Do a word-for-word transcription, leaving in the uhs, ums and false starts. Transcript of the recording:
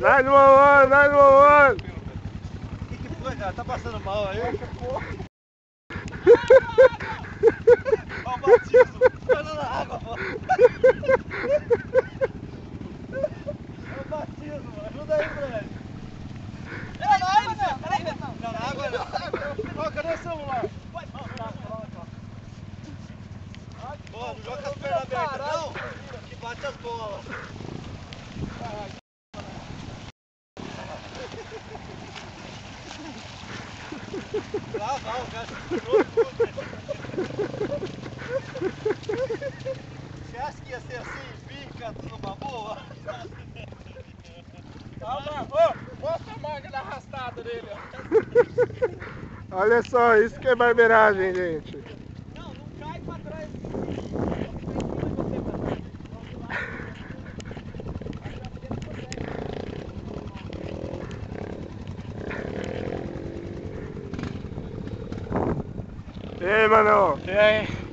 nove one one, nove one one. O que que foi, cara? Tá passando mal aí? Ó o batismo, olha na água, pô. É o batismo, ajuda aí, Fred. É na água não, peraí, não. Não, na água não. Ó, cadê o celular? Vai, não, não, não. Pô, não joga as pernas abertas, não, que bate as bolas. Lá vai, o cara segurou tudo. Você acha que ia ser assim, pica, numa boa? Calma, ô, mostra a marca da arrastada dele, ó. Olha só, isso que é barbeiragem, gente. Não, não cai pra trás. E aí, mano? E aí?